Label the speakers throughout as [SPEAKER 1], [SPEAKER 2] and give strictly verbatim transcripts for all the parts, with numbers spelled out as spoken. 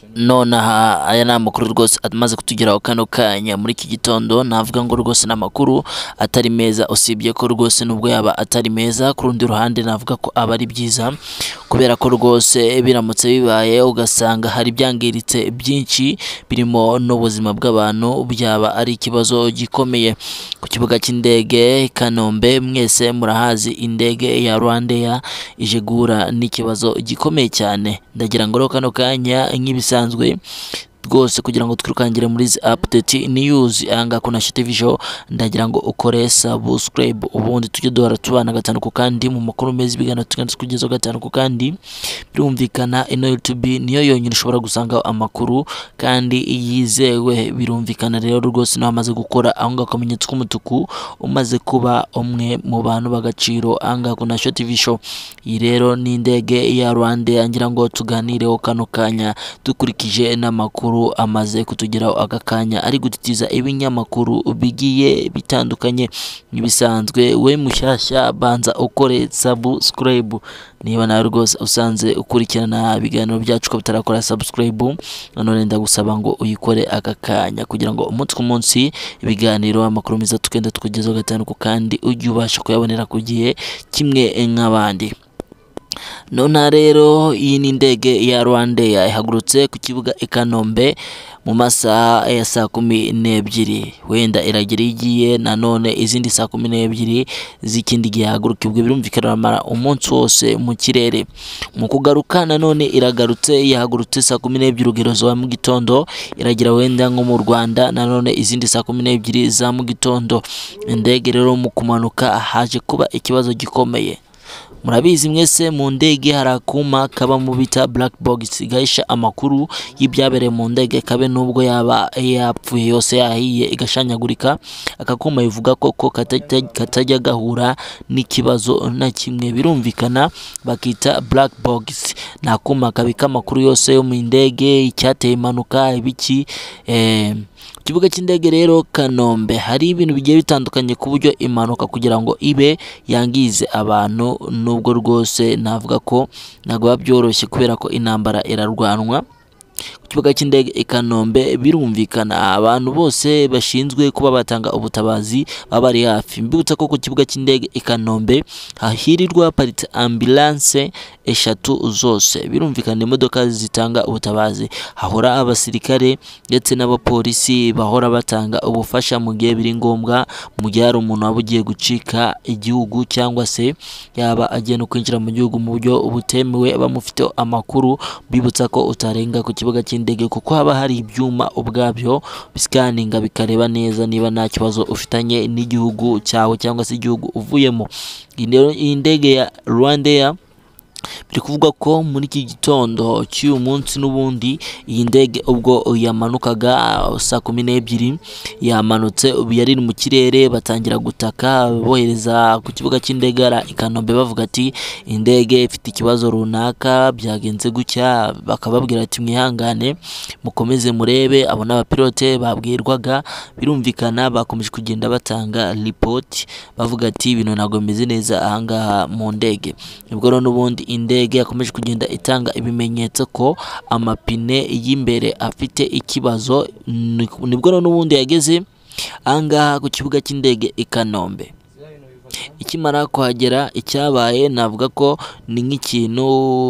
[SPEAKER 1] none aha aya ni amakuru rwose amaze kutugeraho kano kanya muri iki gitondo. Navuga ngo rwose n'amakuru atari meza, usibye ko rwose nubwo yaba atari meza, ku rundi ruhande navuga ko aba ari byiza, kubera ko rwose biramutse bibaye ugasanga hari byangiritse byinshi birimo n'ubuzima bw'abantu, byaba ari ikibazo gikomeye. Ku kibuga cy'indege Kanombe, mwese murahazi indege ya Rwandair ije guhura n'ikibazo gikomeye cyane. Ndagira ngo kano kanya nk'ibisanzwe rwose kugira ngo twirukangire muri izi update news anga kuna T V show, ndagira ngo ukore subscribe ubundi tujye duhora tubana gatanu ku kandi mu makuru meza bigana tukandi kugeza gatanu ku kandi. Birumvikana ino YouTube niyo yonyine ushobora gusanga amakuru kandi yizewe. Birumvikana rero rwose no amaze gukora aho ngakamenyetso k'umutuku umaze kuba umwe mu bantu bagaciro anga kuna T V show. Iyi rero ni indege ya Rwandair, ngira ngo tuganireho kano kanya dukurikije n'amakuru amaze kutugeraho aka kanya ari gutitiza ibinyamakuru bigiye bitandukanye. Nibisanzwe we mushyashya banza ukore subscribe niba nawe rwose usanze ukurikirana ibiganiro byacu ko bitarakora subscribe, none ndagusaba ngo uyikore aka kanya kugira ngo umunsi ku munsi ibiganiro amakuru meza tukenda tukugezaho gatanu ku kandi ujye ubasha kuyabonera ku gihe kimwe nk'abandi. None rero iyi ni indege ya Rwandair ihagurutse ku kibuga i Kanombe mu masaha ya saa kumi n'ebyiri, wenda iragira igiye nanone izindi saa kumi n'ebyiri z'ikindi gihe haguruka. Ibyo birumvikana mara umunsi wose mu kirere. Mu kugaruka nanone iragarutse, yahagurutse saa kumi n'ebyiri urugero za mu gitondo, iragira wenda nko mu Rwanda nanone izindi saa kumi n'ebyiri za mu gitondo. Indege rero mu kumanuka haje kuba ikibazo gikomeye. Murabizi mwese mu ndege hari akuma kaba mu bita black box gahisha amakuru y'ibyabereye mu ndege, kabe nubwo yaba yapfuye yose yahiye igashanyagurika. Akakuma bivuga ko ko katajya gahura n'ikibazo na kimwe. Birumvikana bakita black box, na kuma kabika amakuru yose yo mu ndege, icyateye impanuka ibiki. eh Kibuga cy'indege rero Kanombe hari ibintu bigiye bitandukanye ku buryo impanuka kugira ngo ibe yangize abantu, nubwo rwose navuga ko ntabwo byoroshye kubera ko intambara irarwanwa. Ku kibuga cy'indege i Kanombe birumvikana abantu bose bashinzwe kuba batanga ubutabazi baba bari hafi. Mbibutsa ko ku kibuga cy'indege i Kanombe hahirirwa haparitse ambulance eshatu zose. Birumvikana imodoka zitanga ubutabazi, hahora abasirikare ndetse n'abapolisi bahora batanga ubufasha mu gihe biri ngombwa, mu gihe hari umuntu waba ugiye gucika igihugu cyangwa se yaba agiye no kwinjira mu gihugu mu buryo butemewe bamufite amakuru. Bibutsa ko utarenga ku kibuga cy'indege kuko haba hari ibyuma ubwabyo biscaninga bikareba neza niba nta kibazo ufitanye n'igihugu cyawe cyangwa se igihugu uvuyemo. Iyi ndege ya Rwandair biri kuvuga ko muri iki gitondo cy'uyu munsi n'ubundi iyi ndege ubwo yamanukaga saa kumi n'ebyiri yamanutse, ubu yari mu kirere batangira gutaka bohereza ku kibuga cy'indege i Kanombe bavuga ati indege ifite ikibazo runaka byagenze gutya, bakababwira ati mwihangane mukomeze murebe. Abo n'abapilote babwirwaga, birumvikana bakomeje kugenda batanga report bavuga ati ibintu ntabwo bimeze neza ahangaha mu ndege. Nibwo rero n'ubundi indege yakomeje kugenda itanga ibimenyetso ko amapine y'imbere afite ikibazo. Nibwo rero n'ubundi yageze ahangaha ku kibuga cy'indege i Kanombe. Ikimara kuhagera icyabaye navuga ko ni nk'ikintu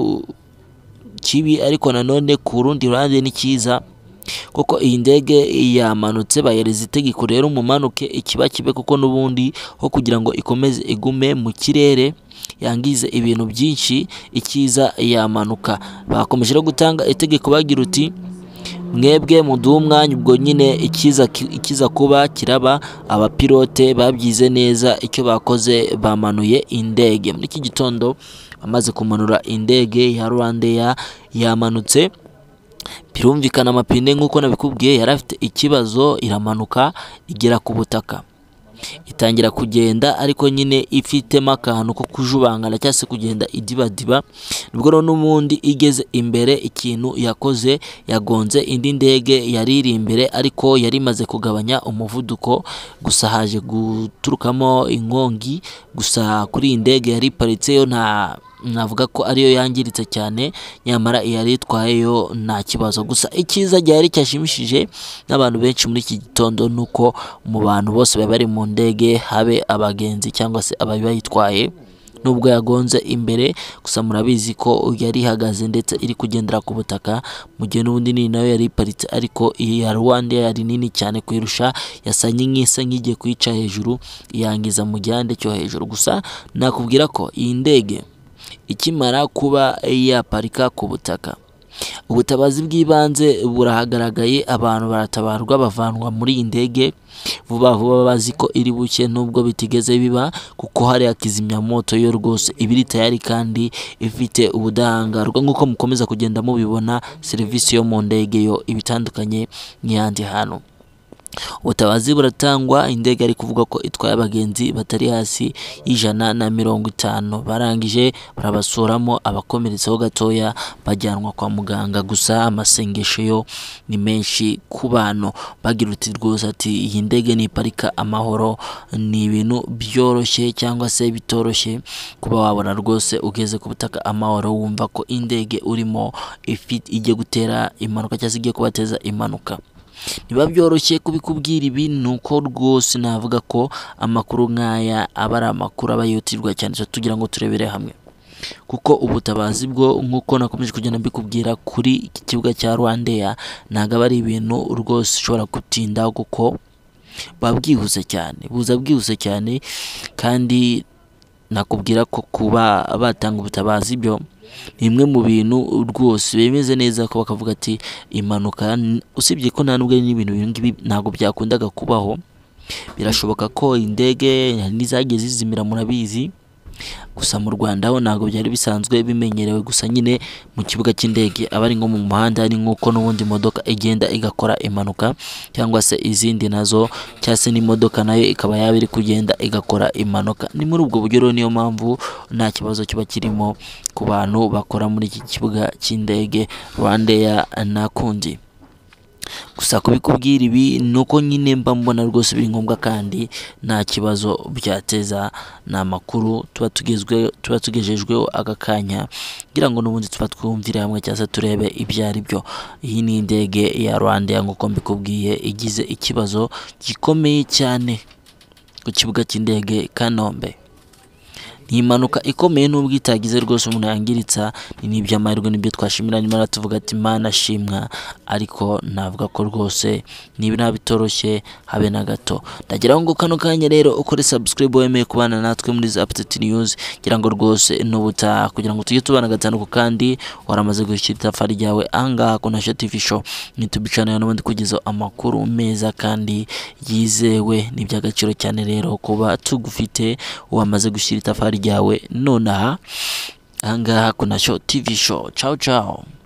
[SPEAKER 1] kibi, ariko nanone ku rundi ruhande ni cyiza kuko iyi ndege yamanutse bayereza itegeko rero mumanuke ikiba kibe, kuko n'ubundi ho kugira ngo ikomeze igume mu kirere yangize ibintu byinshi, ikiza yamanuka. Bakomeje no gutanga itegeko bagira uti mwebwe muduhe umwanya, ubwo nyine ikiza ikiza kuba kiraba. Abapilote babyize neza icyo bakoze, bamanuye indege muri iki gitondo. Bamaze kumanura indege ya Rwandair yamanutse, birumvikana amapine nk'uko nabikubwiye yari afite ikibazo, iramanuka igera ku butaka itangira kugenda, ariko nyine ifitemo akantu ko kujubangana cyangwa se kugenda idibadiba. Nibwo rero n'ubundi igeze imbere ikintu yakoze, yagonze indi ndege yari iri imbere, ariko yari imaze kugabanya umuvuduko. Gusa haje guturukamo inkongi, gusa kuri iyi ndege yari iparitseyo nta navuga ko ariyo yangiritse cyane, nyamara yari itwayeyo nta kibazo. Gusa icyiza cyari cyashimishije n'abantu benshi muri iki gitondo nuko mu bantu bose bari bari mu ndege, habe abagenzi cyangwa se abari bayitwaye, nubwo yagonze imbere, gusa murabizi ko yari ihagaze ndetse iri kugendera ku butaka, mu gihe n'ubundi nini nayo yari iparitse, ariko iyi ya Rwanda yari nini cyane kuyirusha, yasanye nk'isa nk'igiye kuyica hejuru, yangiza mu gihande cyo hejuru. Gusa nakubwira ko iyi ndege ikimara kuba yaparika ku butaka, ubutabazi bw'ibanze burahagaragaye, abantu baratabarwa bavanwa muri iyi ndege vuba vuba, bazi ko iri buke nubwo bitigeze biba, kuko hari akizimyamoto yo rwose ibiri tayari kandi ifite ubudahangarwa. Nk'uko mukomeza kugenda mubibona, serivisi yo mu ndege yo ibitandukanye n'iyandi hantu. Ubutabazi buratangwa, indege ari kuvuga ko itwaye abagenzi batari hasi y'ijana na mirongo itanu, barangije barabasuramo, abakomeretseho gatoya bajyanwa kwa muganga. Gusa amasengesho yo ni menshi ku bantu, bagira uti rwose ati iyi ndege ni parika amahoro, ni ibintu byoroshye cyangwa se bitoroshye kuba wabona rwose ugeze ku butaka amahoro, wumva ko indege urimo ifite ijye gutera impanuka cyangwa se igiye kubateza impanuka. Niba byoroshye kubikubwira ibi, nuko rwose navuga ko amakuru nk'aya aba ari amakuru aba yihutirwa cyane, tugira ngo turebere hamwe, kuko ubutabazi bwo nk'uko nakomeje kugenda mbikubwira kuri iki kibuga cya Rwanda, ntabwo aba ari ibintu rwose ushobora gutinda, kuko babwihuse cyane, buza bwihuse cyane. Kandi nakubwira ko kuba batanga ubutabazi byo ni imwe mu bintu rwose bemeze neza ko bakavuga ati impanuka, usibye ko nta nubwo ari ibintu ngibi ntabwo byakundaga kubaho, birashoboka ko indege n'izagiye zizimira murabizi, gusa mu Rwanda ho ntabwo byari bisanzwe bimenyerewe. Gusa nyine mu kibuga cy'indege aba ari nko mu muhanda, ari nk'uko n'ubundi imodoka igenda igakora impanuka, cyangwa se izindi nazo, cyangwa se n'imodoka nayo ikaba yaba iri kugenda igakora impanuka. Ni muri ubwo buryo rero, niyo mpamvu nta kibazo kiba kirimo ku bantu bakora muri iki kibuga cy'indege Rwanda na kundi. Gusa kubikubwira ibi nuko nyine mba mbona rwose biri ngombwa kandi nta kibazo byateza. Ni amakuru tuba tugezwe tuba tugejejweho aka kanya, kugira ngo n'ubundi tuba twumvire hamwe cyangwa se turebe ibyo ari byo. Iyi ni indege ya Rwanda nk'uko mbikubwiye, igize ikibazo gikomeye cyane ku kibuga cy'indege Kanombe. Ni impanuka ikomeye nubwo itagize rwose umuntu yangiritsa, ni n'iby'amahirwe, nibyo twashimira, nyuma tuvuga ati Imana shimwa, ariko navuga ko rwose niba nta bitoroshye habe na gato. Ndagira ngo kano kanya rero ukore subscribe wemeye kubana natwe muri za update news, kugira ngo rwose n'ubutaha kugira ngo tujye tubana gatanu ku kandi waramaze gushyira itafari ryawe ahangaha ku Nasho T V show, nitubicana n'ubundi kugezaho amakuru meza kandi yizewe. Ni iby'agaciro cyane rero kuba tugufite wamaze gushyira itafari ryawe nonaha ahangaha ku Nasho T V show. Ciao ciao.